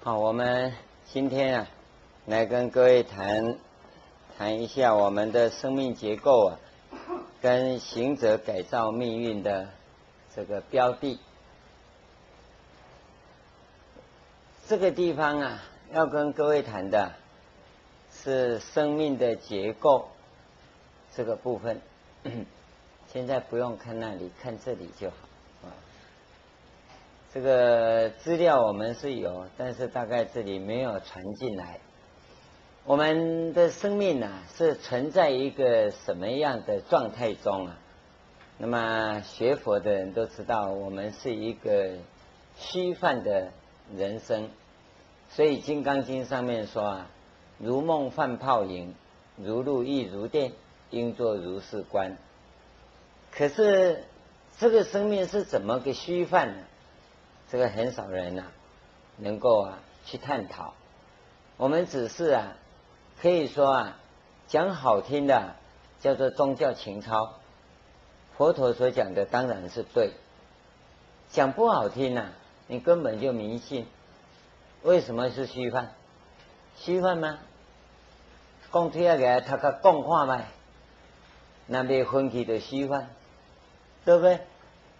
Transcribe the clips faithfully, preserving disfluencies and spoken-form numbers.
好，我们今天啊，来跟各位谈谈一下我们的生命结构啊，跟行者改造命运的这个标的。这个地方啊，要跟各位谈的是生命的结构这个部分。现在不用看那里，看这里就好啊。这个资料我们是有，但是大概这里没有传进来。我们的生命啊，是存在一个什么样的状态中啊？那么学佛的人都知道，我们是一个虚幻的人生。所以《金刚经》上面说啊，如梦幻泡影，如露亦如电，应作如是观。可是这个生命是怎么个虚幻呢？这个很少人啊能够啊去探讨。我们只是啊可以说啊讲好听的啊叫做宗教情操，佛陀所讲的当然是对。讲不好听啊，你根本就迷信。为什么是虚幻？虚幻吗？讲推下来，他个讲看卖，那被分去的虚幻，对不对？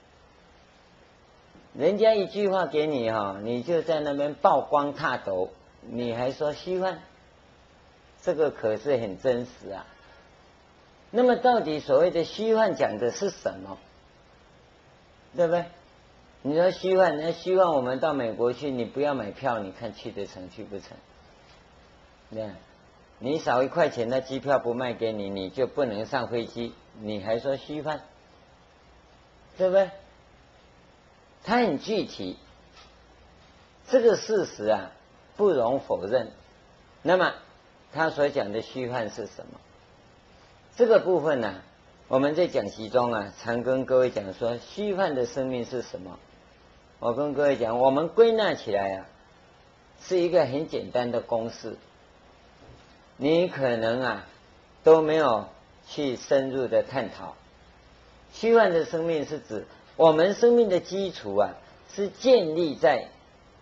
人家一句话给你哈，你就在那边曝光踏斗，你还说虚幻，这个可是很真实啊。那么到底所谓的虚幻讲的是什么？对不对？你说虚幻，那虚幻我们到美国去，你不要买票，你看去得成去不成？对，你少一块钱，那机票不卖给你，你就不能上飞机，你还说虚幻，对不对？它很具体，这个事实啊不容否认。那么他所讲的虚幻是什么？这个部分呢、啊，我们在讲习中啊常跟各位讲说，虚幻的生命是什么？我跟各位讲，我们归纳起来啊是一个很简单的公式，你可能啊都没有去深入的探讨。虚幻的生命是指我们生命的基础啊，是建立在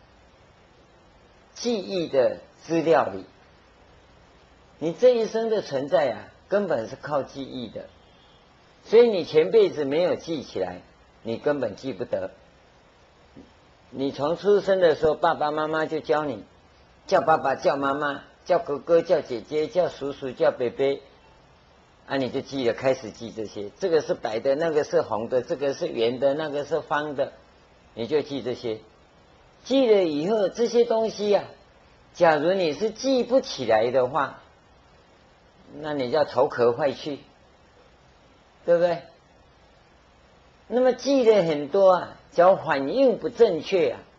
记忆的资料里。你这一生的存在啊，根本是靠记忆的，所以你前辈子没有记起来，你根本记不得。你从出生的时候，爸爸妈妈就教你，叫爸爸叫妈妈，叫哥哥叫姐姐，叫叔叔叫伯伯。啊，你就记了，开始记这些，这个是白的，那个是红的，这个是圆的，那个是方的，你就记这些。记了以后，这些东西啊，假如你是记不起来的话，那你叫头壳坏去，对不对？那么记了很多啊，叫反应不正确啊，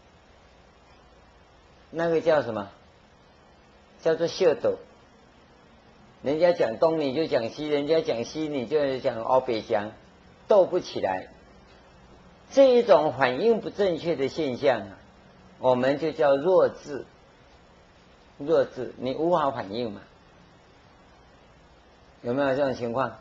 那个叫什么？叫做秀斗。人家讲东你就讲西，人家讲西你就讲欧北讲，斗不起来。这一种反应不正确的现象啊，我们就叫弱智。弱智，你无法反应嘛？有没有这种情况？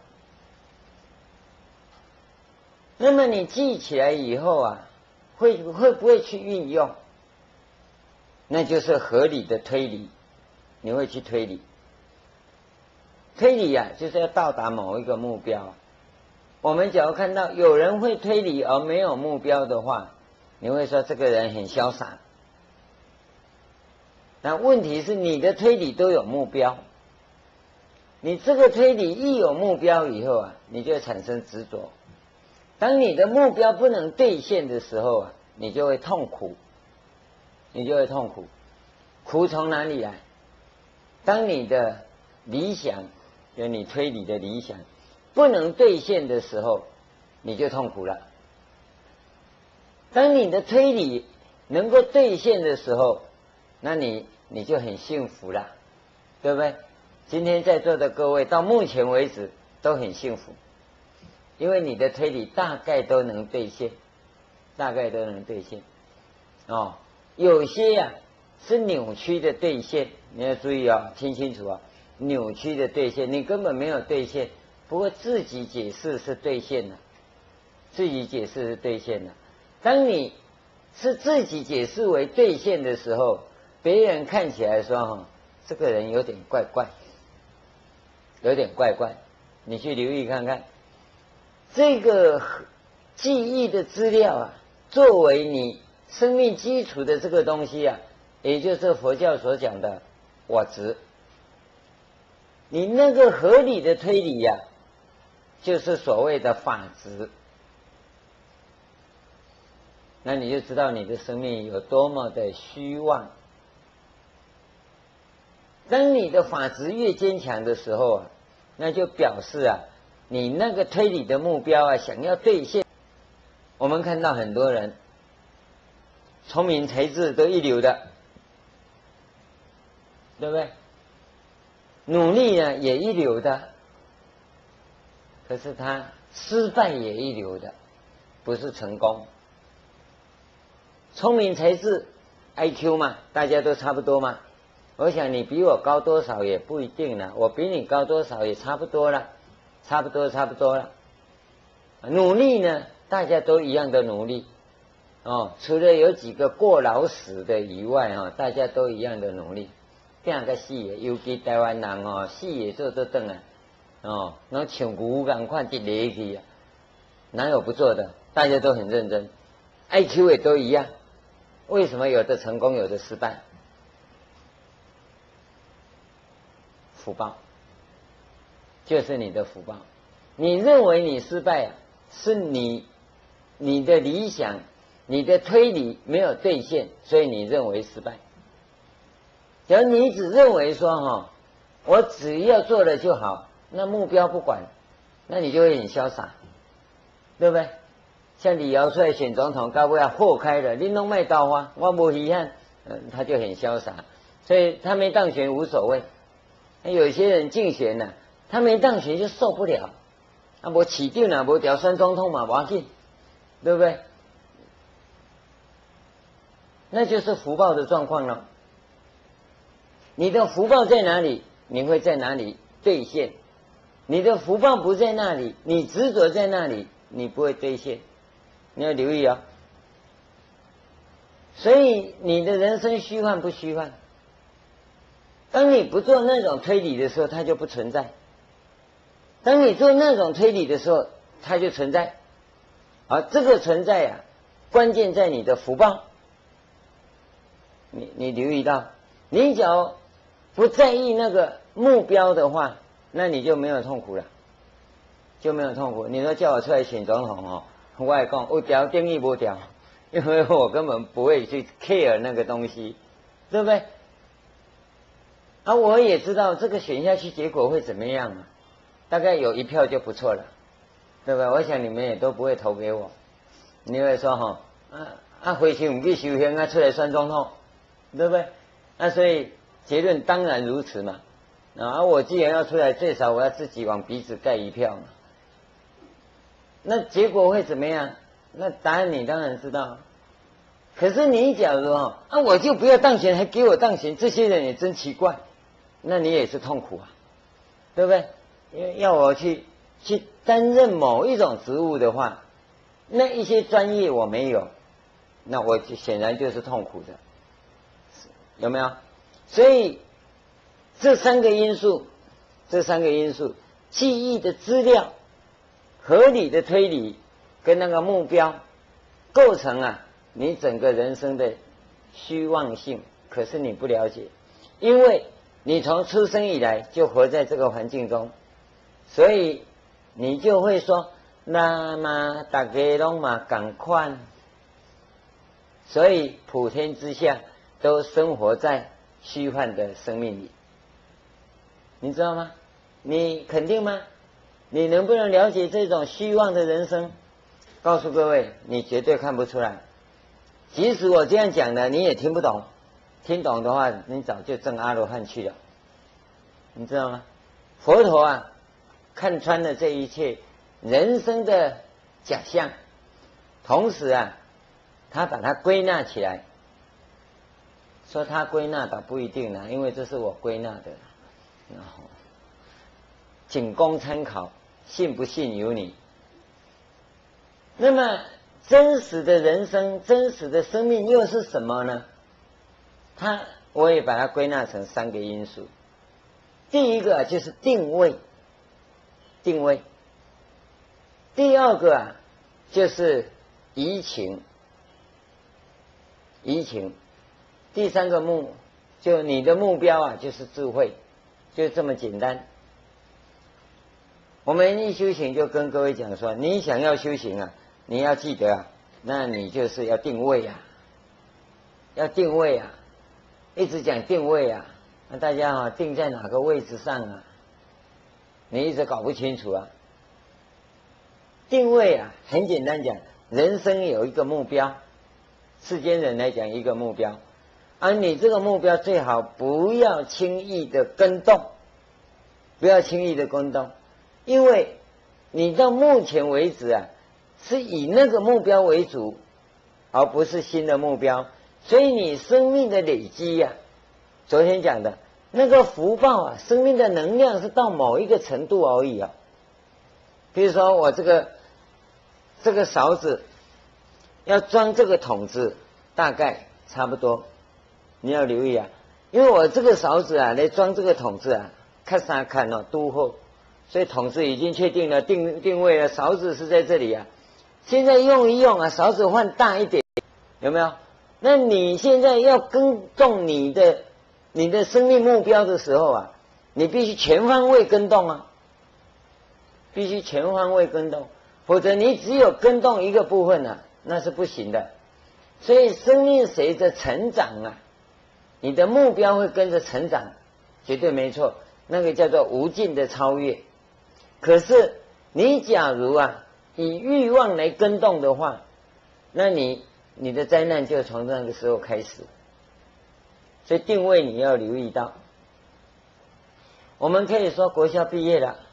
那么你记起来以后啊，会会不会去运用？那就是合理的推理，你会去推理。推理啊，就是要到达某一个目标。我们假如看到有人会推理而没有目标的话，你会说这个人很潇洒。那问题是你的推理都有目标，你这个推理一有目标以后啊，你就会产生执着。当你的目标不能兑现的时候啊，你就会痛苦，你就会痛苦。苦从哪里来？当你的理想，就你推理的理想不能兑现的时候，你就痛苦了。当你的推理能够兑现的时候，那你你就很幸福了，对不对？今天在座的各位到目前为止都很幸福，因为你的推理大概都能兑现，大概都能兑现。哦，有些呀、啊、是扭曲的兑现，你要注意啊、哦，听清楚啊、哦。扭曲的兑现，你根本没有兑现，不过自己解释是兑现了，自己解释是兑现了。当你是自己解释为兑现的时候， 别人看起来说哈，这个人有点怪怪，有点怪怪，你去留意看看，这个记忆的资料啊，作为你生命基础的这个东西啊，也就是佛教所讲的我执。你那个合理的推理呀、啊，就是所谓的法执。那你就知道你的生命有多么的虚妄。当你的法执越坚强的时候啊，那就表示啊，你那个推理的目标啊，想要兑现。我们看到很多人聪明才智都一流的，对不对？努力呢也一流的，可是他失败也一流的，不是成功。聪明才智 I Q 嘛，大家都差不多嘛。我想你比我高多少也不一定了，我比你高多少也差不多了，差不多差不多了。努力呢，大家都一样的努力哦，除了有几个过劳死的以外哦，大家都一样的努力。变个死的，尤其台湾人哦，死的做做等啊，哦，那像牛共款一勒去啊，哪有不做的？大家都很认真 ，I Q 也都一样。为什么有的成功，有的失败？福报，就是你的福报。你认为你失败啊，是你你的理想、你的推理没有兑现，所以你认为失败。假如你只认为说哈、哦，我只要做了就好，那目标不管，那你就会很潇洒，对不对？像李敖出来选总统，到尾要豁开了，你拢卖刀花，我无遗憾，嗯，他就很潇洒，所以他没当选无所谓。有些人竞选呢、啊，他没当选就受不了，啊，我起定了，我调选总统嘛，不要紧，对不对？那就是福报的状况了。你的福报在哪里，你会在哪里兑现；你的福报不在那里，你执着在那里，你不会兑现。你要留意啊。所以你的人生虚幻不虚幻？当你不做那种推理的时候，它就不存在；当你做那种推理的时候，它就存在。而这个存在啊，关键在你的福报。你你留意到，你只要不在意那个目标的话，那你就没有痛苦了，就没有痛苦。你说叫我出来选总统哦，我也讲有条定义不条，因为我根本不会去 care 那个东西，对不对？啊，我也知道这个选下去结果会怎么样嘛，大概有一票就不错了，对不对？我想你们也都不会投给我，你会说哈、哦，啊啊，回去不去修行啊，出来选总统，对不对？那所以结论当然如此嘛。啊，我既然要出来，最少我要自己往鼻子盖一票嘛。那结果会怎么样？那答案你当然知道。可是你假如哦，啊，我就不要当选，还给我当选，这些人也真奇怪。那你也是痛苦啊，对不对？因为要我去去担任某一种职务的话，那一些专业我没有，那我就显然就是痛苦的，有没有？所以这三个因素，这三个因素，记忆的资料、合理的推理跟那个目标，构成啊你整个人生的虚妄性。可是你不了解，因为你从出生以来就活在这个环境中，所以你就会说，那么大家拢嘛同款，所以普天之下都生活在虚幻的生命里，你知道吗？你肯定吗？你能不能了解这种虚妄的人生？告诉各位，你绝对看不出来。即使我这样讲的，你也听不懂。听懂的话，你早就证阿罗汉去了，你知道吗？佛陀啊，看穿了这一切人生的假象，同时啊，他把它归纳起来。说他归纳倒不一定啦，因为这是我归纳的，然后仅供参考，信不信由你。那么真实的人生，真实的生命又是什么呢？他我也把它归纳成三个因素。第一个啊，就是定位，定位。第二个啊，就是移情，移情。第三个目，就你的目标啊，就是智慧，就这么简单。我们一修行就跟各位讲说，你想要修行啊，你要记得啊，那你就是要定位啊，要定位啊，一直讲定位啊，那大家啊定在哪个位置上啊？你一直搞不清楚啊。定位啊，很简单讲，人生有一个目标，世间人来讲一个目标，而你这个目标最好不要轻易的跟动，不要轻易的跟动。因为你到目前为止啊，是以那个目标为主，而不是新的目标，所以你生命的累积呀、啊，昨天讲的那个福报啊，生命的能量是到某一个程度而已啊。比如说我这个这个勺子要装这个桶子，大概差不多，你要留意啊，因为我这个勺子啊来装这个桶子啊，看啥看哦，都后。所以桶子已经确定了，定定位了，勺子是在这里啊。现在用一用啊，勺子换大一点，有没有？那你现在要跟动你的你的生命目标的时候啊，你必须全方位跟动啊，必须全方位跟动，否则你只有跟动一个部分啊，那是不行的。所以生命随着成长啊，你的目标会跟着成长，绝对没错，那个叫做无尽的超越。可是你假如啊以欲望来跟动的话，那你你的灾难就从那个时候开始。所以定位你要留意到。我们可以说国校毕业了，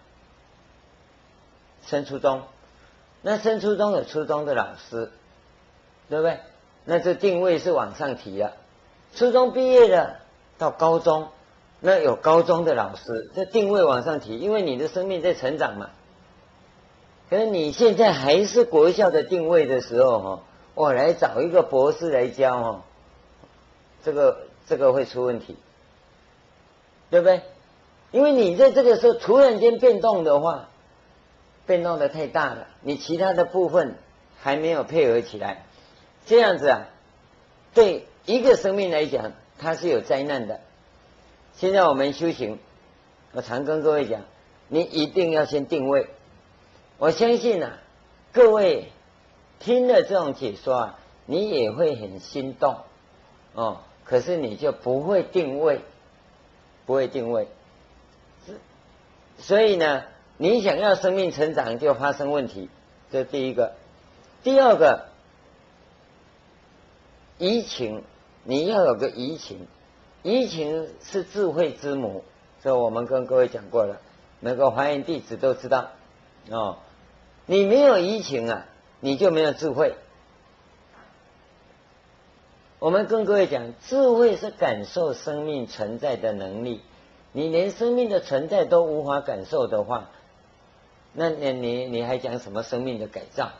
升初中，那升初中有初中的老师，对不对？那这定位是往上提了。初中毕业了到高中，那有高中的老师，这定位往上提，因为你的生命在成长嘛。可是你现在还是国校的定位的时候哈，我来找一个博士来教哈，这个这个会出问题，对不对？因为你在这个时候突然间变动的话，变动的太大了，你其他的部分还没有配合起来，这样子啊，对一个生命来讲，它是有灾难的。现在我们修行，我常跟各位讲，你一定要先定位。我相信啊，各位听了这种解说啊，你也会很心动哦，可是你就不会定位，不会定位。所以呢，你想要生命成长就发生问题，这是第一个。第二个，移情，你要有个移情。移情是智慧之母，这我们跟各位讲过了，每个华严弟子都知道哦。你没有移情啊，你就没有智慧。我们跟各位讲，智慧是感受生命存在的能力。你连生命的存在都无法感受的话，那你你你还讲什么生命的改造？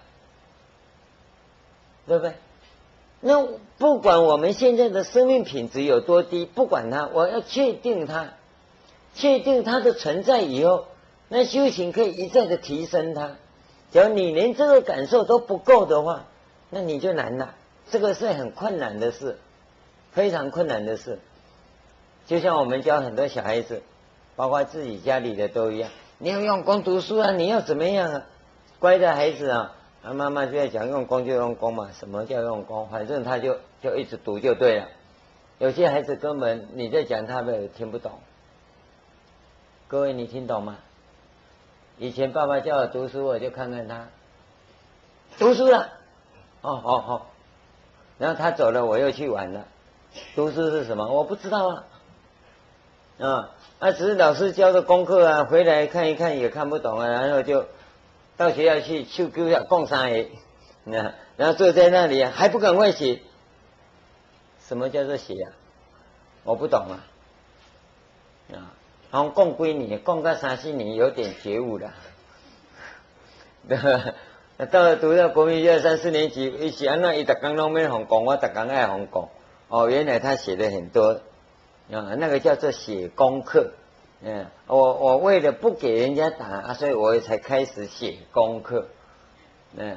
对不对？那不管我们现在的生命品质有多低，不管它，我要确定它，确定它的存在以后，那修行可以一再的提升它。只要你连这个感受都不够的话，那你就难了。这个是很困难的事，非常困难的事。就像我们教很多小孩子，包括自己家里的都一样，你要用功读书啊，你要怎么样啊？乖的孩子啊，啊妈妈就在讲用功就用功嘛，什么叫用功？反正他就就一直读就对了。有些孩子根本你在讲他们也听不懂。各位你听懂吗？以前爸爸叫我读书，我就看看他读书了，哦哦哦，然后他走了，我又去玩了。读书是什么？我不知道啊。啊，啊，只是老师教的功课啊，回来看一看也看不懂啊，然后就到学校去去给我供三爷，那然后坐在那里啊，还不赶快写。什么叫做写啊？我不懂啊。啊，然后供归你，供个三四年有点觉悟了，对吧？到了读到国民学校三四年级，一写那一打刚都没红供，我打刚爱红供。哦，原来他写的很多啊，那个叫做写功课。嗯，我我为了不给人家打啊，所以我才开始写功课。嗯，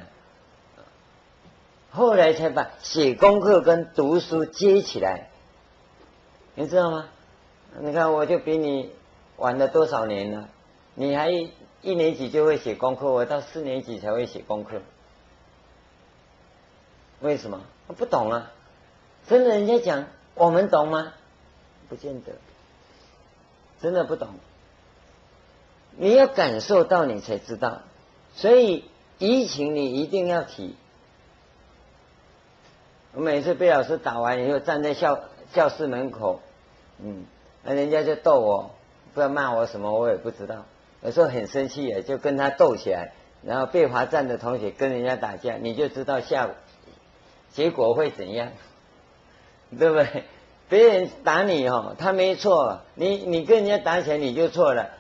后来才把写功课跟读书接起来，你知道吗？你看，我就比你晚了多少年了？你还一年级就会写功课，我到四年级才会写功课。为什么？不懂啊！真的，人家讲我们懂吗？不见得，真的不懂。你要感受到，你才知道。所以移情你一定要提。我每次被老师打完以后，站在校教室门口，嗯，那人家就逗我，不知道骂我什么，我也不知道。有时候很生气也就跟他斗起来，然后被罚站的同学跟人家打架，你就知道下午结果会怎样，对不对？别人打你哦，他没错，你你跟人家打起来你就错了。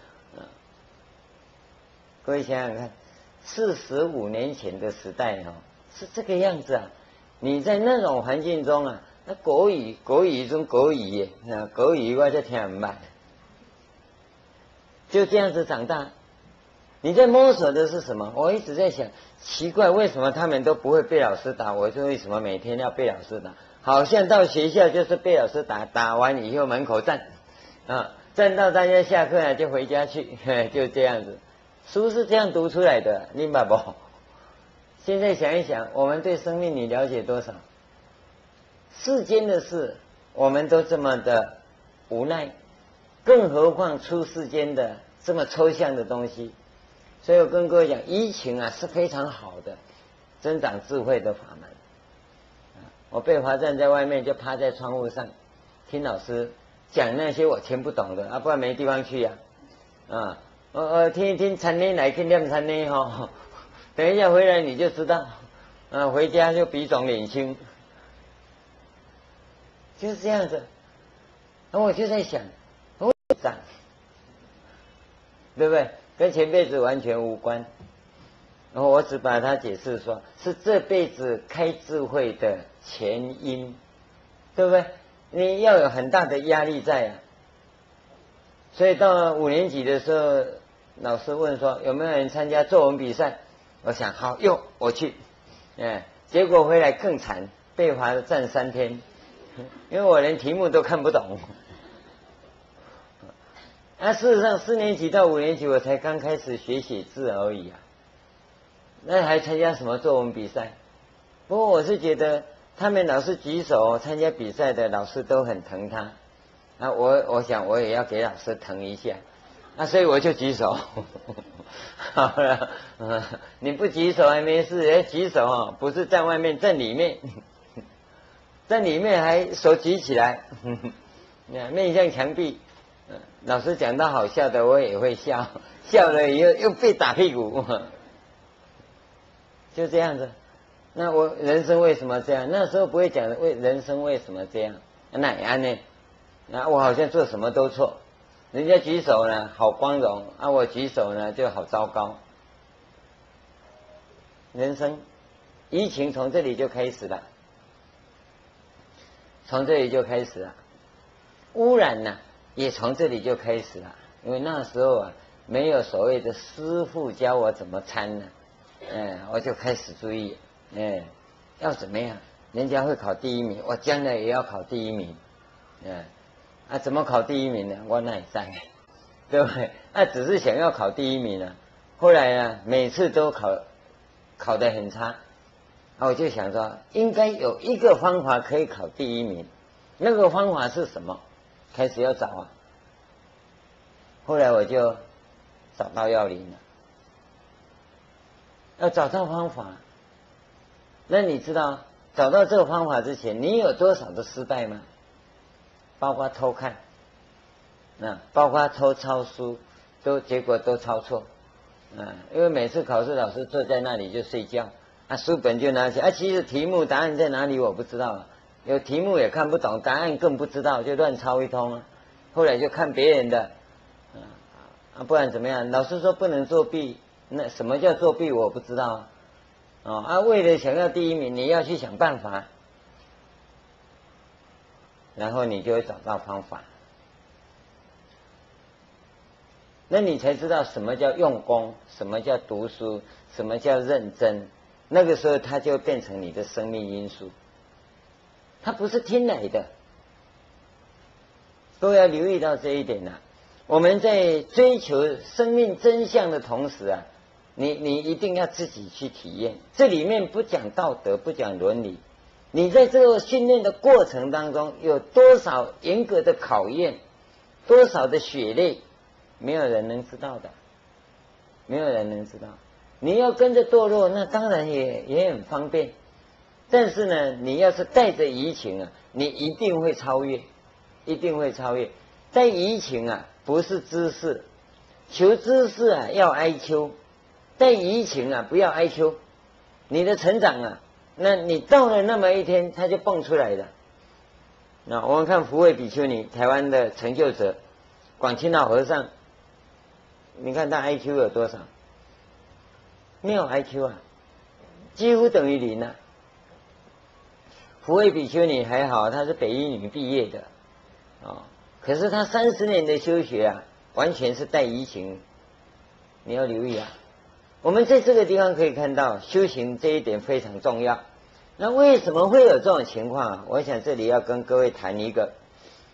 各位想想看，四十五年前的时代哦，是这个样子啊。你在那种环境中啊，那国语国语中国语耶，啊，国语我就听很慢，就这样子长大。你在摸索的是什么？我一直在想，奇怪，为什么他们都不会被老师打？我说为什么每天要被老师打？好像到学校就是被老师打，打完以后门口站，啊，站到大家下课了就回家去，就这样子。书是这样读出来的，明白不？现在想一想，我们对生命你了解多少？世间的事我们都这么的无奈，更何况出世间的这么抽象的东西。所以我跟各位讲，移情啊是非常好的增长智慧的法门。我被罚站在外面，就趴在窗户上听老师讲那些我听不懂的啊，不然没地方去呀。啊，我我听一听参念来去念参念哈，等一下回来你就知道，啊，回家就鼻肿脸青，就是这样子。那我就在想，我长，对不对？跟前辈子完全无关。然后我只把它解释说，是这辈子开智慧的前因，对不对？你要有很大的压力在啊。所以到了五年级的时候，老师问说有没有人参加作文比赛？我想好，哟，我去。哎，结果回来更惨，被罚站三天，因为我连题目都看不懂。那事实上，四年级到五年级我才刚开始学写字而已啊。那还参加什么作文比赛？不过我是觉得他们老是举手参加比赛的老师都很疼他，啊，我我想我也要给老师疼一下，啊，所以我就举手。好了，嗯，你不举手还没事，要举手哦，不是站外面，站里面，站里面还手举起来，面向墙壁。老师讲到好笑的，我也会笑，笑了以后又被打屁股。就这样子，那我人生为什么这样？那时候不会讲为人生为什么这样，那也安呢？那我好像做什么都错，人家举手呢好光荣，啊我举手呢就好糟糕。人生移情从这里就开始了，从这里就开始了，污染呢也从这里就开始了，因为那时候啊没有所谓的师父教我怎么参呢。嗯，我就开始注意，嗯，要怎么样？人家会考第一名，我将来也要考第一名，嗯，啊，怎么考第一名呢？我哪里在，对不对？那、啊、只是想要考第一名呢、啊，后来呢，每次都考考得很差，啊，我就想说，应该有一个方法可以考第一名，那个方法是什么？开始要找啊，后来我就找到要领了。要找到方法，那你知道找到这个方法之前，你有多少的失败吗？包括偷看，啊，包括偷抄书，都结果都抄错，啊，因为每次考试老师坐在那里就睡觉，啊，书本就拿起来，啊，其实题目答案在哪里我不知道，有题目也看不懂，答案更不知道，就乱抄一通啊。后来就看别人的，啊，不然怎么样？老师说不能作弊。那什么叫作弊？我不知道啊！哦啊，为了想要第一名，你要去想办法，然后你就会找到方法。 那你才知道什么叫用功，什么叫读书，什么叫认真。那个时候它就变成你的生命因素，它不是听来的。都要留意到这一点啊。我们在追求生命真相的同时啊，你你一定要自己去体验。这里面不讲道德，不讲伦理，你在这个训练的过程当中有多少严格的考验，多少的血泪，没有人能知道的，没有人能知道。你要跟着堕落，那当然也也很方便，但是呢，你要是带着移情啊，你一定会超越，一定会超越。带移情啊，不是知识，求知识啊要哀求，带移情啊不要哀求。你的成长啊，那你到了那么一天，它就蹦出来了。那我们看福慧比丘尼，台湾的成就者，广清老和尚，你看他 I Q 有多少？没有 I Q 啊，几乎等于零啊。福慧比丘尼还好，她是北一女毕业的，哦，可是她三十年的修学啊，完全是带移情，你要留意啊。我们在这个地方可以看到，修行这一点非常重要。那为什么会有这种情况啊？我想这里要跟各位谈一个，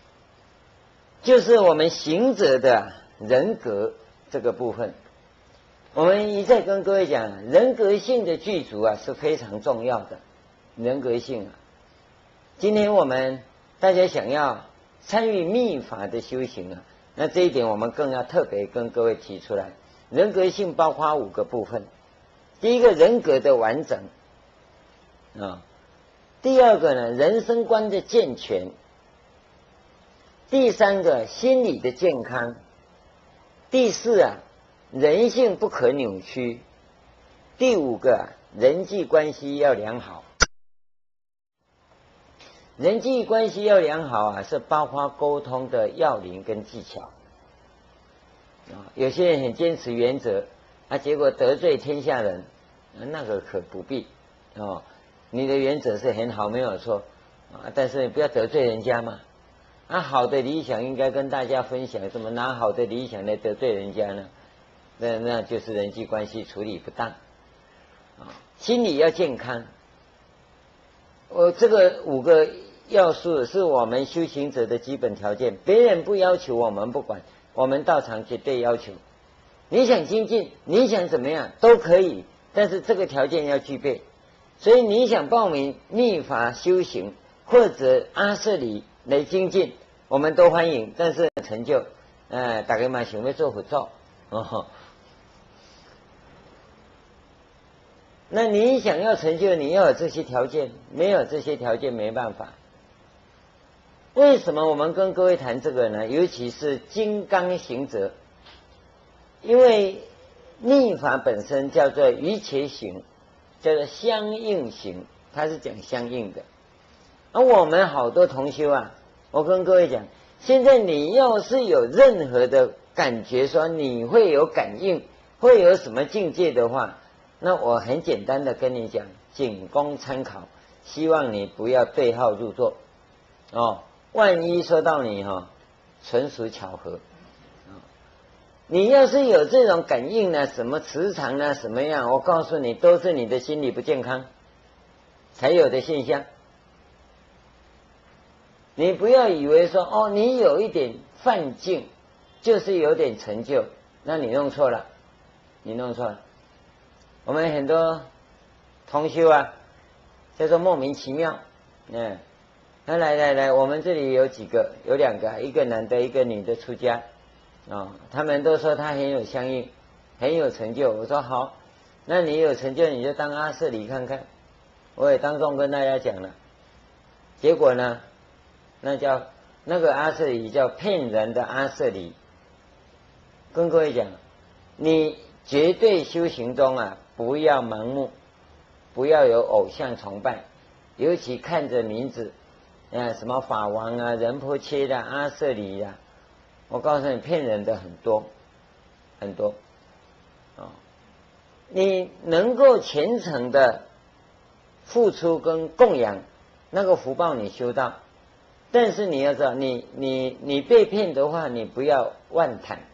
就是我们行者的人格这个部分。我们一再跟各位讲，人格性的具足啊是非常重要的。人格性啊，今天我们大家想要参与密法的修行啊，那这一点我们更要特别跟各位提出来。人格性包括五个部分，第一个人格的完整啊，第二个呢人生观的健全，第三个心理的健康，第四啊人性不可扭曲，第五个啊人际关系要良好。人际关系要良好啊，是包括沟通的要领跟技巧。啊，有些人很坚持原则，啊，结果得罪天下人，那个可不必哦。你的原则是很好，没有错啊，但是不要得罪人家嘛。啊，好的理想应该跟大家分享，怎么拿好的理想来得罪人家呢？那那就是人际关系处理不当啊。心理要健康，我这个五个要素是我们修行者的基本条件，别人不要求我们不管。我们道场绝对要求，你想精进，你想怎么样都可以，但是这个条件要具备。所以你想报名密法修行或者阿舍里来精进，我们都欢迎。但是成就，呃，大家嘛想要做辅助哦。那你想要成就，你要有这些条件，没有这些条件没办法。为什么我们跟各位谈这个呢？尤其是金刚行者，因为密法本身叫做瑜伽行，叫做相应行，它是讲相应的。而我们好多同修啊，我跟各位讲，现在你要是有任何的感觉说你会有感应，会有什么境界的话，那我很简单的跟你讲，仅供参考，希望你不要对号入座哦。万一说到你哈、哦，纯属巧合。你要是有这种感应呢，什么磁场呢，什么样，我告诉你，都是你的心理不健康才有的现象。你不要以为说哦，你有一点犯境，就是有点成就，那你弄错了，你弄错了。我们很多同修啊，叫做莫名其妙，嗯。那来来来，我们这里有几个，有两个，一个男的，一个女的出家，啊、哦，他们都说他很有相应，很有成就。我说好，那你有成就你就当阿舍里看看。我也当众跟大家讲了，结果呢，那叫那个阿舍里叫骗人的阿舍里。跟各位讲，你绝对修行中啊，不要盲目，不要有偶像崇拜，尤其看着名字。啊，什么法王啊、仁波切的、阿舍里呀、啊，我告诉你，骗人的很多很多哦。你能够虔诚的付出跟供养，那个福报你修到，但是你要知道，你你你被骗的话，你不要妄谈，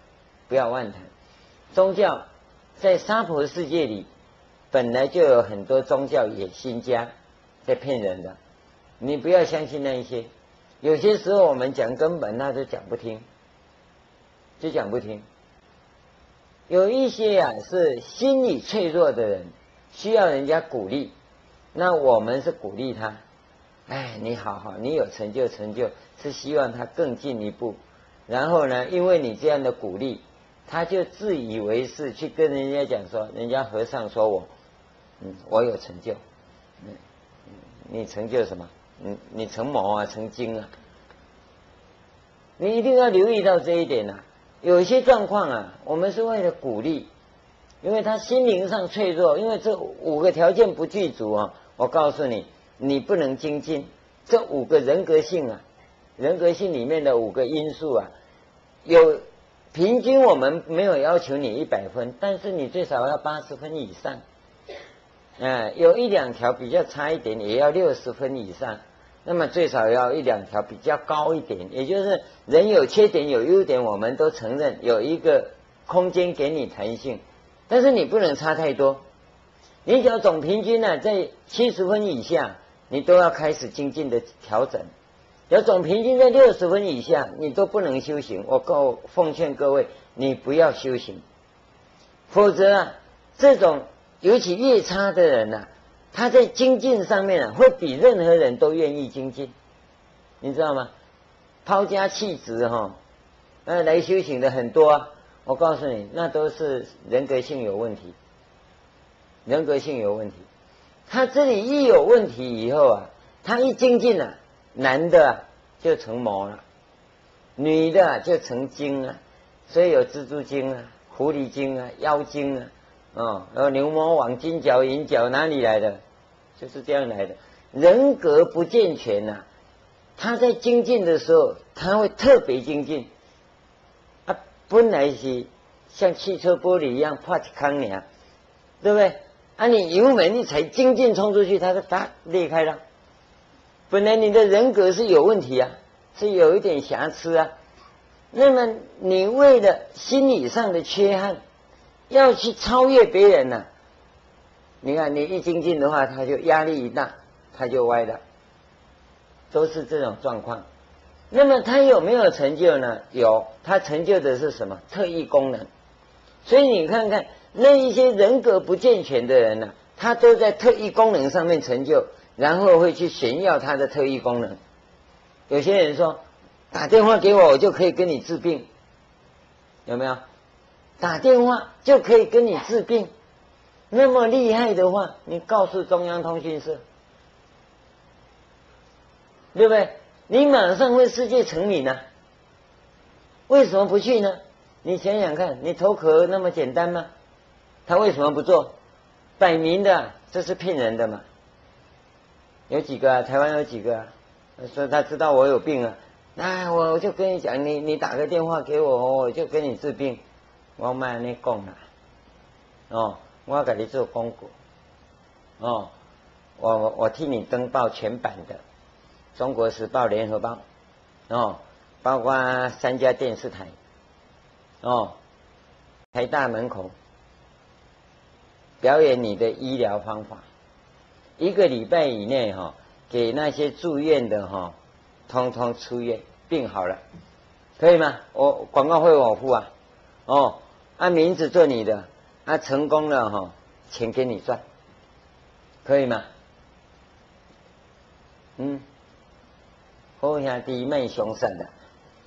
不要妄谈。宗教在娑婆世界里本来就有很多宗教野心家在骗人的，你不要相信那一些。有些时候我们讲根本，他都讲不听，就讲不听。有一些呀、啊、是心理脆弱的人，需要人家鼓励，那我们是鼓励他，哎，你好好，你有成就成就，是希望他更进一步。然后呢，因为你这样的鼓励，他就自以为是，去跟人家讲说，人家和尚说我，嗯，我有成就，嗯，你成就什么？你你成魔啊，成精啊？你一定要留意到这一点啊。有一些状况啊，我们是为了鼓励，因为他心灵上脆弱，因为这五个条件不具足啊。我告诉你，你不能精进。这五个人格性啊，人格性里面的五个因素啊，有平均我们没有要求你一百分，但是你最少要八十分以上。呃，有一两条比较差一点，也要六十分以上。那么最少要一两条比较高一点，也就是人有缺点有优点，我们都承认，有一个空间给你弹性，但是你不能差太多。你只要总平均呢、啊、在七十分以下，你都要开始精进的调整。要总平均在六十分以下，你都不能修行。我告奉劝各位，你不要修行，否则啊，这种尤其越差的人啊，他在精进上面啊，会比任何人都愿意精进，你知道吗？抛家弃子哈、哦，那来修行的很多啊。我告诉你，那都是人格性有问题，人格性有问题。他这里一有问题以后啊，他一精进啊，男的啊就成魔了，女的啊就成精了。所以有蜘蛛精啊、狐狸精啊、妖精啊，哦，然后牛魔王、金角银角哪里来的？就是这样来的。人格不健全啊，他在精进的时候，他会特别精进。啊，本来是像汽车玻璃一样破一坑呢，对不对？啊，你油门一踩，精进冲出去，它就啪裂开了。本来你的人格是有问题啊，是有一点瑕疵啊。那么你为了心理上的缺憾，要去超越别人呢、啊？你看，你一精进的话，他就压力一大，他就歪了，都是这种状况。那么他有没有成就呢？有，他成就的是什么？特异功能。所以你看看那一些人格不健全的人呢、啊，他都在特异功能上面成就，然后会去炫耀他的特异功能。有些人说，打电话给我，我就可以跟你治病，有没有？打电话就可以跟你治病。那么厉害的话，你告诉中央通讯社，对不对？你马上会世界成名啊！为什么不去呢？你想想看，你头壳那么简单吗？他为什么不做？摆明的、啊，这是骗人的嘛。有几个啊？台湾有几个啊？说他知道我有病啊，那我就跟你讲，你你打个电话给我，我就跟你治病。我卖你讲啦，哦。我要给你做功课，哦，我我我替你登报全版的《中国时报》《联合报》，哦，包括三家电视台，哦，台大门口表演你的医疗方法，一个礼拜以内哈、哦，给那些住院的哈、哦，通通出院，病好了，可以吗？我广告费我付啊，哦，按名字做你的。啊，成功了哈、哦，钱给你赚，可以吗？嗯，好兄弟卖凶杀的，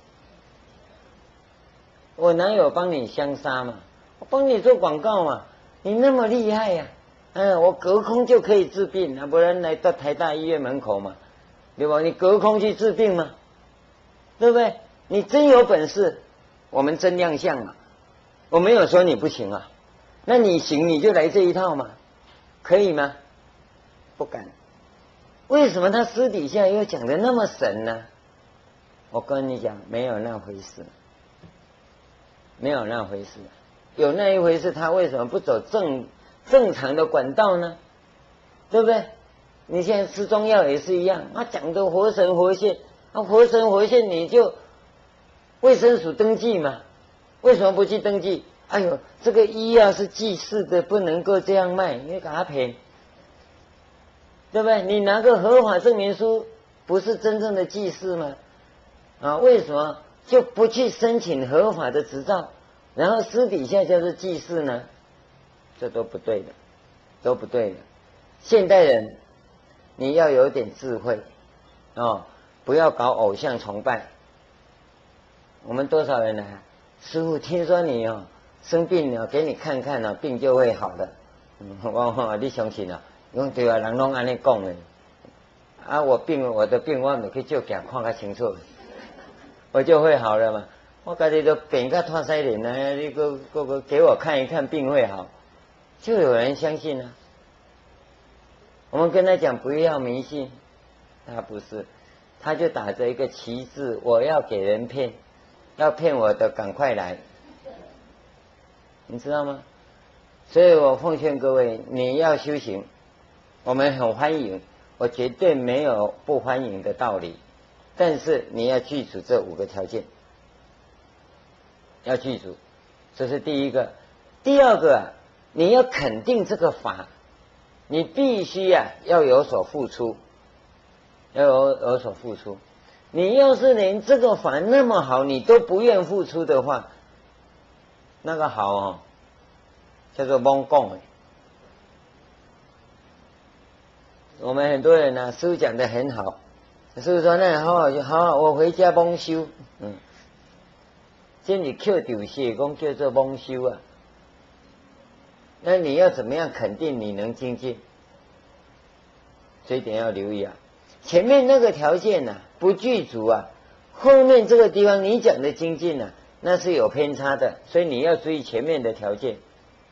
我哪有帮你相杀嘛？我帮你做广告嘛，你那么厉害呀、啊，嗯，我隔空就可以治病，啊，不然来到台大医院门口嘛，对吧？你隔空去治病嘛，对不对？你真有本事，我们真亮相嘛，我没有说你不行啊。那你行你就来这一套嘛，可以吗？不敢。为什么他私底下又讲的那么神呢？我跟你讲，没有那回事，没有那回事。有那一回事，他为什么不走正正常的管道呢？对不对？你现在吃中药也是一样，他讲的活神活现，那活神活现你就卫生署登记嘛， 为什么不去登记？哎呦，这个医药是祭祀的，不能够这样卖，你给他赔，对不对？你拿个合法证明书，不是真正的祭祀吗？啊，为什么就不去申请合法的执照，然后私底下叫做祭祀呢？这都不对的，都不对的。现代人，你要有点智慧哦，不要搞偶像崇拜。我们多少人来、啊？师父，听说你哦生病了，给你看看了、哦，病就会好的。嗯，我我你相信啊？用对啊，人拢安尼讲的。啊，我病我的病，我咪去照镜看较清楚，我就会好了嘛。我家己都病到脱腮脸了，你个个个给我看一看，病会好，就有人相信啊。我们跟他讲不要迷信，他不是，他就打着一个旗帜，我要给人骗，要骗我的赶快来，你知道吗？所以我奉劝各位，你要修行，我们很欢迎，我绝对没有不欢迎的道理，但是你要记住这五个条件，要记住，这是第一个。第二个啊，你要肯定这个法。你必须啊要有所付出，要有有所付出。你要是连这个法那么好，你都不愿付出的话，那个好哦，叫做蒙供哎。我们很多人呢、啊，师父讲的很好，师父说那好好就好好，我回家蒙修，嗯，这你 Q 丢些讲叫做蒙修啊。那你要怎么样肯定你能精进？这一点要留意啊！前面那个条件呢、啊、不具足啊，后面这个地方你讲的精进呢、啊，那是有偏差的，所以你要注意前面的条件。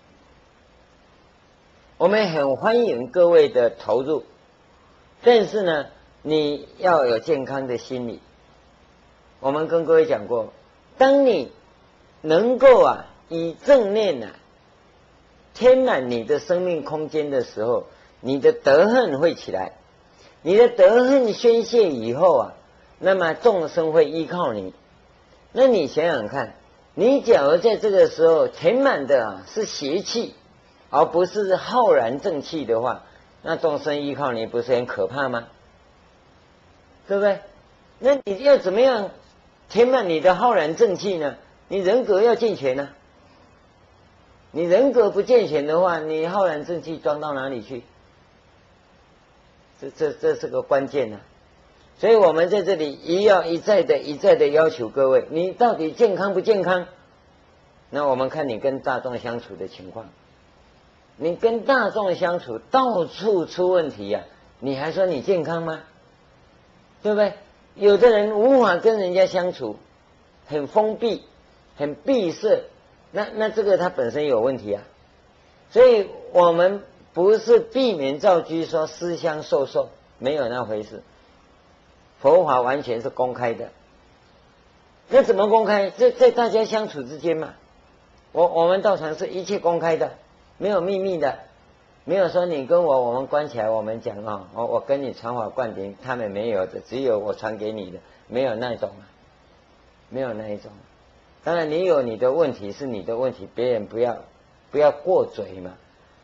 我们很欢迎各位的投入，但是呢，你要有健康的心理。我们跟各位讲过，当你能够啊以正念啊填满你的生命空间的时候，你的德恨会起来，你的德恨宣泄以后啊，那么众生会依靠你。那你想想看，你假如在这个时候填满的啊是邪气，而不是浩然正气的话，那众生依靠你不是很可怕吗？对不对？那你要怎么样填满你的浩然正气呢？你人格要健全呢、啊。你人格不健全的话，你浩然正气装到哪里去？这这这是个关键啊！所以我们在这里一要一再的一再的要求各位，你到底健康不健康？那我们看你跟大众相处的情况，你跟大众相处到处出问题呀、啊，你还说你健康吗？对不对？有的人无法跟人家相处，很封闭，很闭塞。那那这个它本身有问题啊，所以我们不是避免造居说私相授受，没有那回事。佛法完全是公开的，那怎么公开？在在大家相处之间嘛。我我们道场是一切公开的，没有秘密的，没有说你跟我我们关起来，我们讲啊，我我跟你传法灌顶，他们没有的，只有我传给你的，没有那种啊，没有那一种。当然你有你的问题是你的问题，别人不要不要过嘴嘛，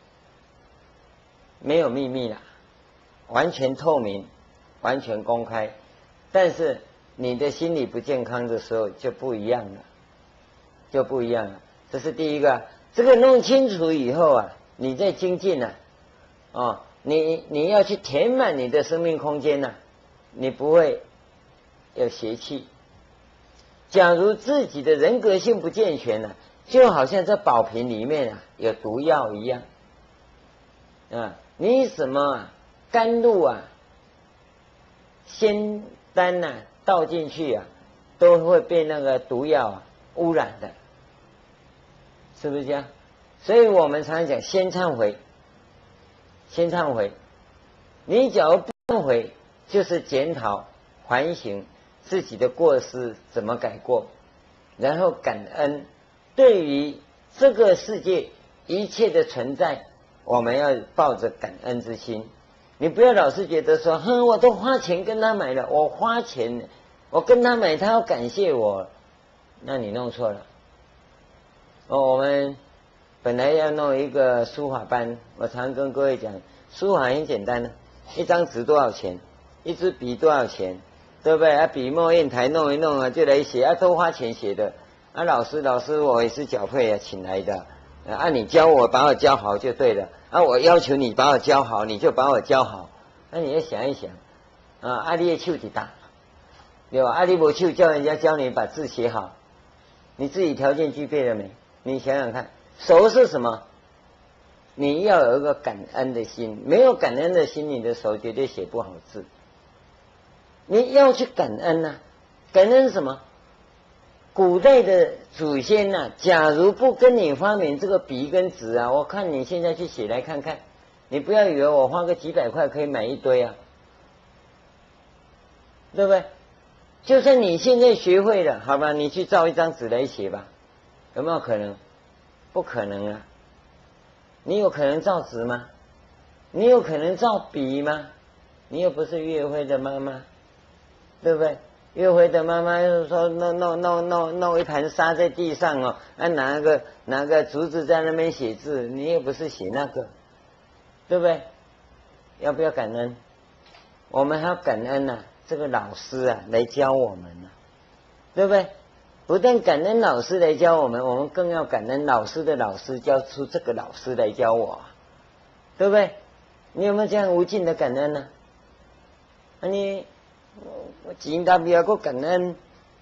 没有秘密啦，完全透明，完全公开。但是你的心理不健康的时候就不一样了，就不一样了。这是第一个，这个弄清楚以后啊，你在精进啊，哦，你你要去填满你的生命空间呐、啊，你不会有邪气。假如自己的人格性不健全呢、啊，就好像这宝瓶里面啊有毒药一样啊，你什么啊甘露啊、仙丹呐、啊、倒进去啊，都会被那个毒药啊污染的，是不是这样？所以我们常常讲先忏悔，先忏悔。你假如不忏悔，就是检讨反省自己的过失怎么改过，然后感恩。对于这个世界一切的存在，我们要抱着感恩之心。你不要老是觉得说，哼，我都花钱跟他买了，我花钱，我跟他买，他要感谢我，那你弄错了。 哦，我们本来要弄一个书法班，我常跟各位讲，书法很简单的，一张纸多少钱？一支笔多少钱？对不对？啊，笔墨砚台弄一弄啊，就来写啊，都花钱写的。啊，老师，老师，我也是缴费啊，请来的。啊，你教我，把我教好就对了。啊，我要求你把我教好，你就把我教好。那你要想一想，啊，啊，你的手就大，对吧？啊，你没手叫人家教你把字写好，你自己条件具备了没？你想想看，手是什么？你要有一个感恩的心，没有感恩的心，你的手绝对写不好字。你要去感恩呐、啊，感恩什么？古代的祖先呐、啊，假如不跟你发明这个笔跟纸啊，我看你现在去写来看看，你不要以为我花个几百块可以买一堆啊，对不对？就算你现在学会了，好吧，你去照一张纸来写吧，有没有可能？不可能啊！你有可能照纸吗？你有可能照笔吗？你又不是岳飞的妈妈。对不对？岳飞的妈妈又说弄弄弄弄弄一盘沙在地上哦，啊拿个拿个竹子在那边写字，你也不是写那个，对不对？要不要感恩？我们还要感恩呐、啊，这个老师啊来教我们呐、啊，对不对？不但感恩老师来教我们，我们更要感恩老师的老师教出这个老师来教我、啊，对不对？你有没有这样无尽的感恩呢、啊？啊你。我钱他不要够感恩，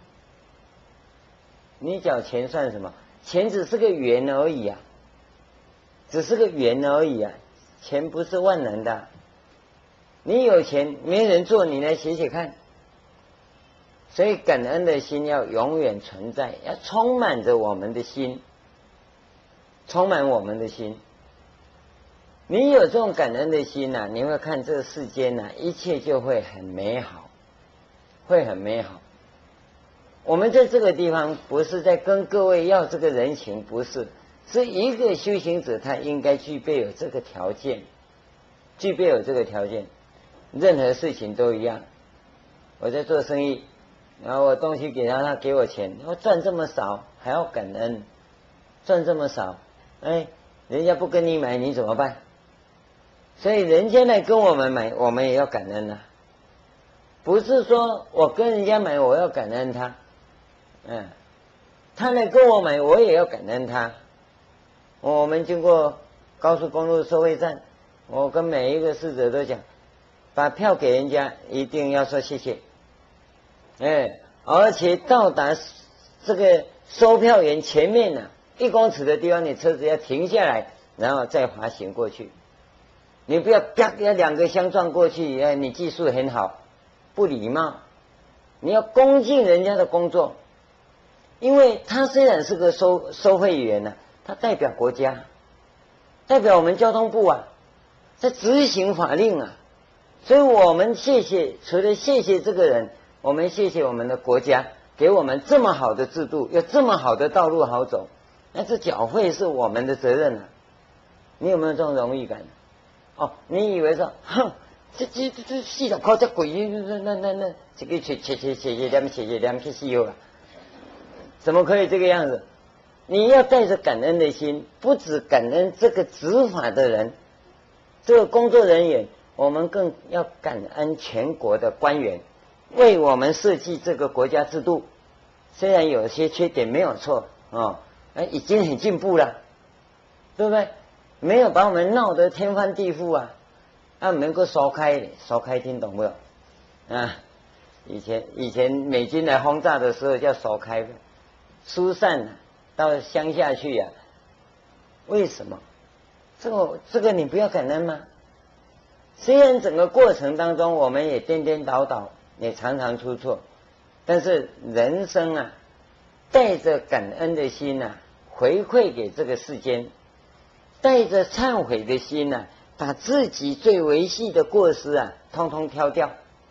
你缴钱算什么？钱只是个缘而已啊，只是个缘而已啊，钱不是万能的。你有钱没人做，你来写写看。所以感恩的心要永远存在，要充满着我们的心，充满我们的心。你有这种感恩的心啊，你会看这个世间啊，一切就会很美好。会很美好。我们在这个地方不是在跟各位要这个人情，不是，是一个修行者他应该具备有这个条件，具备有这个条件，任何事情都一样。我在做生意，然后我东西给他，他给我钱，我赚这么少还要感恩，赚这么少，哎，人家不跟你买你怎么办？所以人家来跟我们买，我们也要感恩啊。不是说我跟人家买我要感恩他，嗯，他来跟我买我也要感恩他。我们经过高速公路收费站，我跟每一个侍者都讲，把票给人家一定要说谢谢，哎，而且到达这个收票员前面呢、啊、一公尺的地方，你车子要停下来，然后再滑行过去。你不要啪要两个相撞过去，哎，你技术很好。不礼貌，你要恭敬人家的工作，因为他虽然是个收收费员呢、啊，他代表国家，代表我们交通部啊，在执行法令啊，所以我们谢谢，除了谢谢这个人，我们谢谢我们的国家给我们这么好的制度，有这么好的道路好走，那这缴费是我们的责任啊，你有没有这种荣誉感？哦，你以为说，哼。这这这这四十块这贵，那那那那这个切切切切切两切切两去西游了，怎么可以这个样子？你要带着感恩的心，不只感恩这个执法的人，这个工作人员，我们更要感恩全国的官员，为我们设计这个国家制度。虽然有些缺点没有错哦，哎，已经很进步了，对不对？没有把我们闹得天翻地覆啊。啊，能够烧开，烧开听懂没有？啊，以前以前美军来轰炸的时候叫烧开，疏散到乡下去呀、啊？为什么？这个这个你不要感恩吗？虽然整个过程当中我们也颠颠倒倒，也常常出错，但是人生啊，带着感恩的心啊，回馈给这个世间，带着忏悔的心啊。把自己最维系的过失啊，通通挑掉，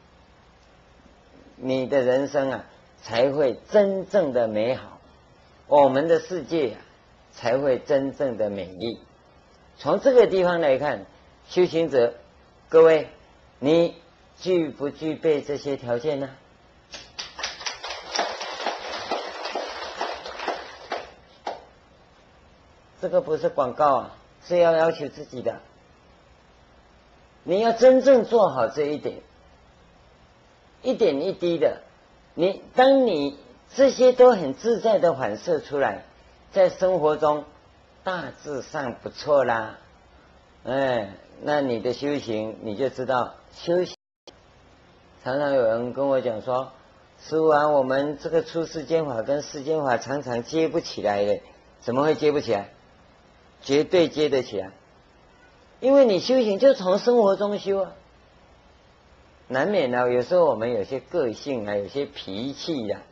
你的人生啊才会真正的美好，我们的世界啊才会真正的美丽。从这个地方来看，修行者，各位，你具不具备这些条件呢？ 这个不是广告啊，是要要求自己的。你要真正做好这一点，一点一滴的，你当你这些都很自在的反射出来，在生活中大致上不错啦。哎，那你的修行你就知道修行。常常有人跟我讲说，师父啊，我们这个出世间法跟世间法常常接不起来的，怎么会接不起来？绝对接得起来，因为你修行就从生活中修啊。难免呢，有时候我们有些个性啊，有些脾气呀、啊，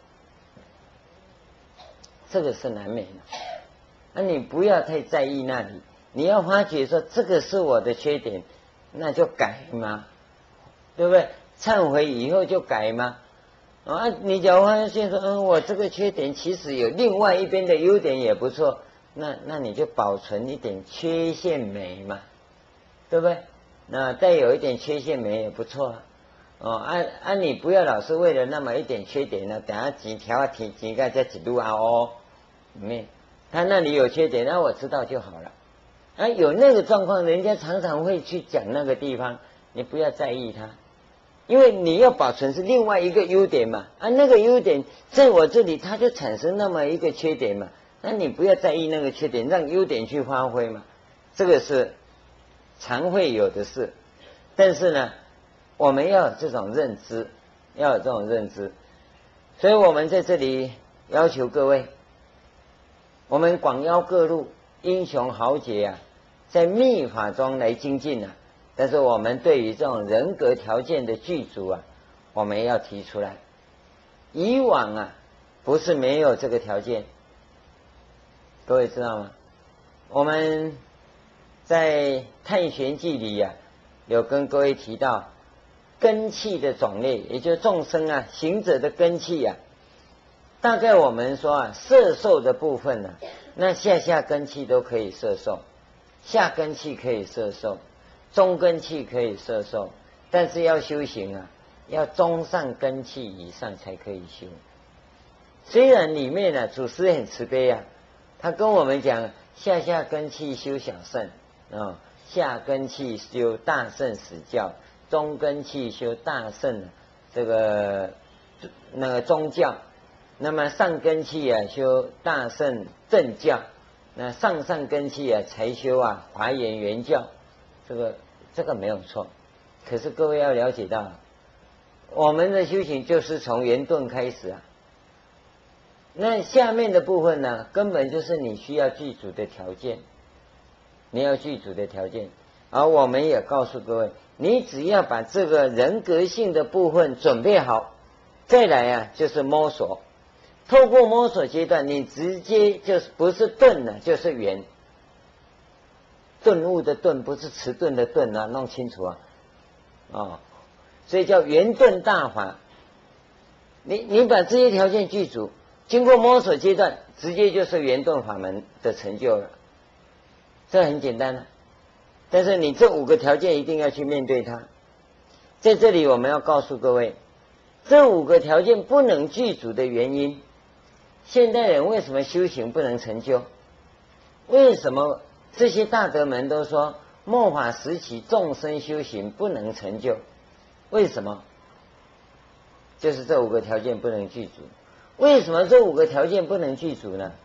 这个是难免的。那、啊、你不要太在意那里，你要发觉说这个是我的缺点，那就改嘛，对不对？忏悔以后就改嘛。啊，你假如发现说，嗯，我这个缺点其实有另外一边的优点也不错，那那你就保存一点缺陷美嘛，对不对？那带有一点缺陷美也不错啊。哦，啊啊，你不要老是为了那么一点缺点呢，等下几条提几个再几路啊哦，没，他那里有缺点，那我知道就好了。啊，有那个状况，人家常常会去讲那个地方，你不要在意它。因为你要保存是另外一个优点嘛，啊，那个优点在我这里，它就产生那么一个缺点嘛，那你不要在意那个缺点，让优点去发挥嘛，这个是常会有的事。但是呢，我们要有这种认知，要有这种认知，所以我们在这里要求各位，我们广邀各路英雄豪杰啊，在密法中来精进啊。但是我们对于这种人格条件的具足啊，我们要提出来。以往啊，不是没有这个条件，各位知道吗？我们在《探玄记》里呀、啊，有跟各位提到根器的种类，也就是众生啊行者的根器啊。大概我们说啊，摄受的部分呢、啊，那下下根器都可以摄受，下根器可以摄受。中根器可以摄受，但是要修行啊，要中上根器以上才可以修。虽然里面呢、啊，祖师很慈悲啊，他跟我们讲，下下根器修小圣啊、哦，下根器修大圣死教，中根器修大圣这个那个宗教，那么上根器啊修大圣正教，那上上根器啊才修啊华严圆教。这个这个没有错，可是各位要了解到，我们的修行就是从圆顿开始啊。那下面的部分呢，根本就是你需要具足的条件，你要具足的条件。而我们也告诉各位，你只要把这个人格性的部分准备好，再来啊就是摸索。透过摸索阶段，你直接就是不是顿了，就是圆。顿悟的顿不是迟钝的钝啊，弄清楚啊，哦，所以叫圆顿大法。你你把这些条件具足，经过摸索阶段，直接就是圆顿法门的成就了。这很简单啊，但是你这五个条件一定要去面对它。在这里我们要告诉各位，这五个条件不能具足的原因，现代人为什么修行不能成就？为什么？这些大德们都说末法时期众生修行不能成就，为什么？就是这五个条件不能具足。为什么这五个条件不能具足呢？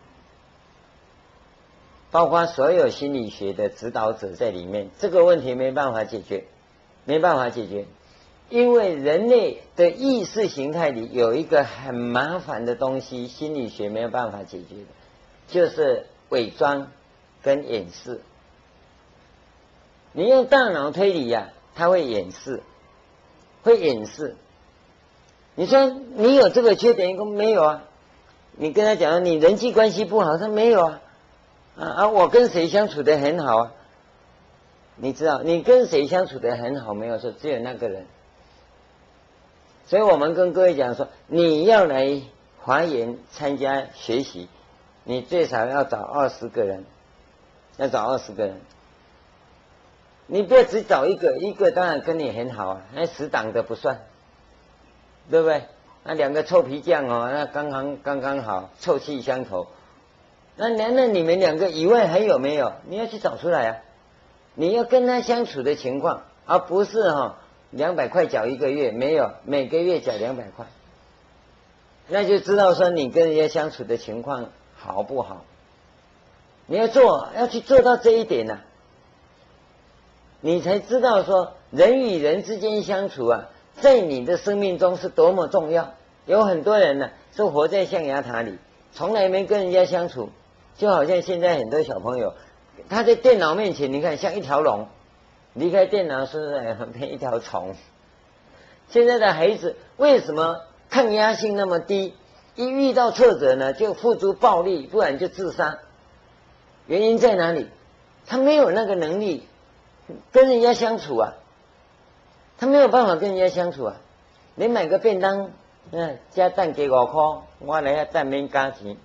包括所有心理学的指导者在里面，这个问题没办法解决，没办法解决，因为人类的意识形态里有一个很麻烦的东西，心理学没有办法解决的，就是伪装跟掩饰。你用大脑推理呀、啊，它会掩饰，会掩饰。你说你有这个缺点，没有啊？你跟他讲你人际关系不好，他没有啊。啊啊，我跟谁相处得很好啊？你知道你跟谁相处得很好没有？说只有那个人。所以我们跟各位讲说，你要来华严参加学习，你最少要找二十个人，要找二十个人。你不要只找一个，一个当然跟你很好啊，那死党的不算，对不对？那两个臭皮匠哦，那刚刚刚刚好，臭气相投， 那难道你们两个以外还有没有？你要去找出来啊！你要跟他相处的情况，而不是哈、哦、两百块缴一个月，没有每个月缴两百块，那就知道说你跟人家相处的情况好不好。你要做，要去做到这一点呢、啊，你才知道说人与人之间相处啊，在你的生命中是多么重要。有很多人呢、啊，是活在象牙塔里，从来没跟人家相处，就好像现在很多小朋友，他在电脑面前，你看像一条龙，离开电脑是变一条虫。现在的孩子为什么抗压性那么低？一遇到挫折呢，就付诸暴力，不然就自杀。原因在哪里？他没有那个能力跟人家相处啊，他没有办法跟人家相处啊。你买个便当，嗯，加蛋给五块，我来下蛋免加钱。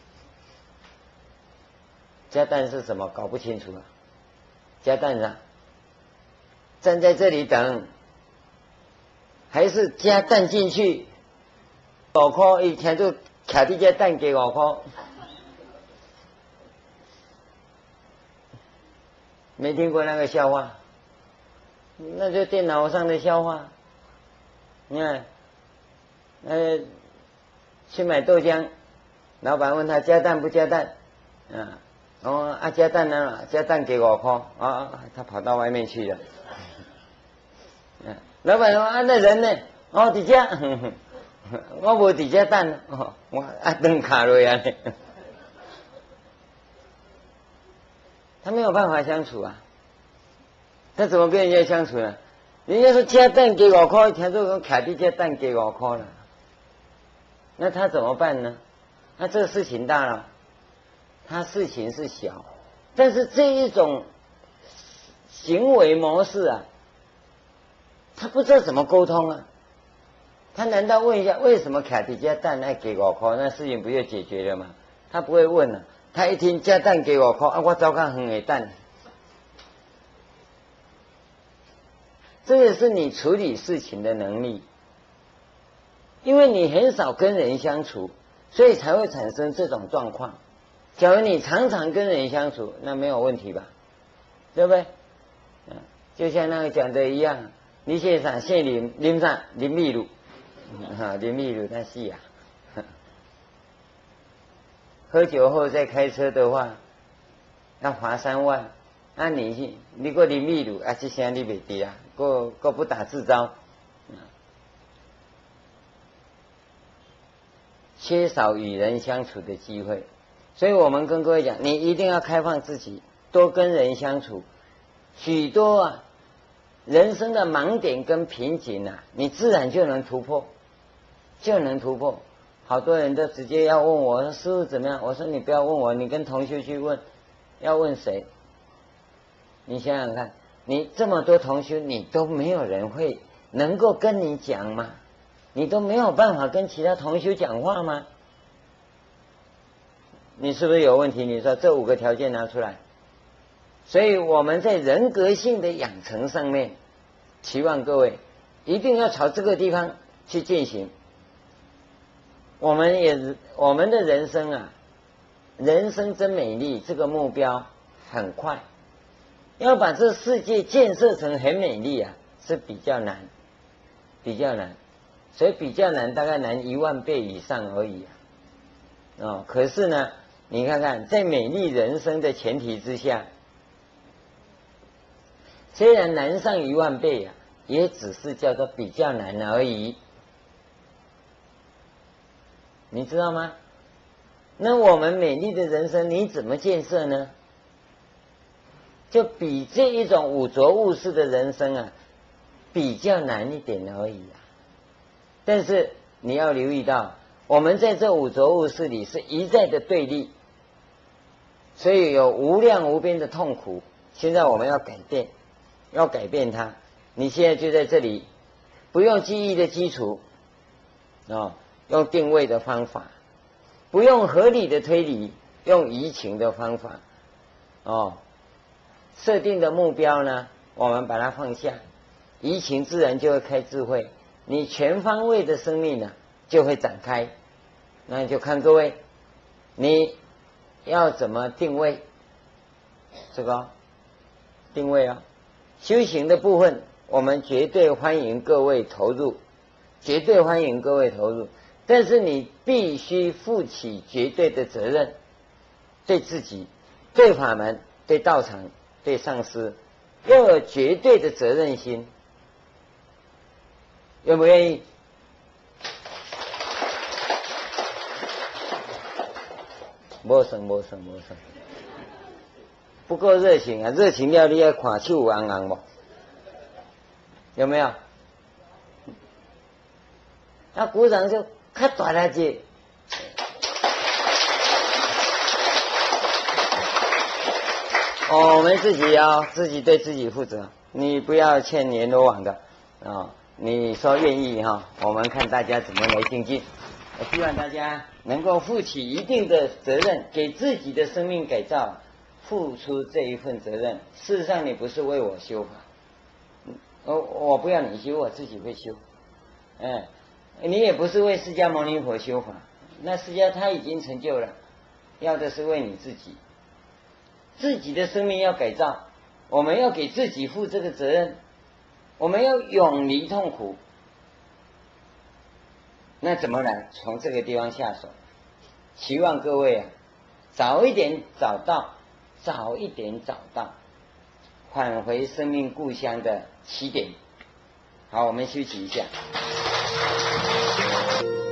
加蛋是什么？搞不清楚啊。加蛋啊，站在这里等，还是加蛋进去？五块，一天就卡地加蛋给五块。没听过那个笑话？那就电脑上的笑话。你看，呃，去买豆浆，老板问他加蛋不加蛋？啊，哦啊加蛋呢？加蛋给我块啊，他跑到外面去了。啊，老板说啊那人呢？哦底下，我无底下蛋，哦我啊灯卡落呀。他没有办法相处啊，他怎么跟人家相处呢？人家说加蛋给五块，听说讲卡地加蛋给五块了，那他怎么办呢？那这个事情大了，他事情是小，但是这一种行为模式啊，他不知道怎么沟通啊。他难道问一下为什么卡地加蛋爱给五块，那事情不就解决了吗？他不会问啊。他一听加蛋给我块，啊，我早看很给蛋。这个是你处理事情的能力，因为你很少跟人相处，所以才会产生这种状况。假如你常常跟人相处，那没有问题吧？对不对？嗯，就像那个讲的一样，你现场现啉啉啥？啉秘鲁，哈，啉秘鲁那是啊。喝酒后再开车的话，要罚三万。那、啊、你你个啉秘鲁啊，这声你袂滴啊，个个不打自招。缺少与人相处的机会，所以我们跟各位讲，你一定要开放自己，多跟人相处。许多啊，人生的盲点跟瓶颈啊，你自然就能突破，就能突破。好多人都直接要问我说师父怎么样？我说你不要问我，你跟同学去问。要问谁？你想想看，你这么多同学，你都没有人会能够跟你讲吗？你都没有办法跟其他同学讲话吗？你是不是有问题？你说这五个条件拿出来。所以我们在人格性的养成上面，期望各位一定要朝这个地方去进行。我们也我们的人生啊，人生真美丽这个目标很快，要把这世界建设成很美丽啊，是比较难，比较难，所以比较难，大概难一万倍以上而已啊。哦，可是呢，你看看，在美丽人生的前提之下，虽然难上一万倍啊，也只是叫做比较难而已。你知道吗？那我们美丽的人生你怎么建设呢？就比这一种五浊物世的人生啊，比较难一点而已啊。但是你要留意到，我们在这五浊物世里是一再的对立，所以有无量无边的痛苦。现在我们要改变，要改变它。你现在就在这里，不用记忆的基础哦。用定位的方法，不用合理的推理，用移情的方法，哦，设定的目标呢，我们把它放下，移情自然就会开智慧，你全方位的生命呢就会展开。那就看各位，你要怎么定位？这个定位啊，修行的部分，我们绝对欢迎各位投入，绝对欢迎各位投入。但是你必须负起绝对的责任，对自己、对法门、对道场、对上师，要有绝对的责任心。愿不愿意？没生没生没生，不够热情啊！热情要你要看手有红红不？有没有？那鼓掌就较大力些。哦，我们自己要自己对自己负责，你不要欠阎罗王的啊、哦！你说愿意哈，我们看大家怎么来精进。我希望大家能够负起一定的责任，给自己的生命改造付出这一份责任。事实上，你不是为我修法，我我不要你修，我自己会修。哎，你也不是为释迦牟尼佛修法，那释迦他已经成就了，要的是为你自己，自己的生命要改造，我们要给自己负这个责任，我们要永离痛苦。那怎么来？从这个地方下手。希望各位啊，早一点找到，早一点找到，返回生命故乡的起点。好，我们休息一下。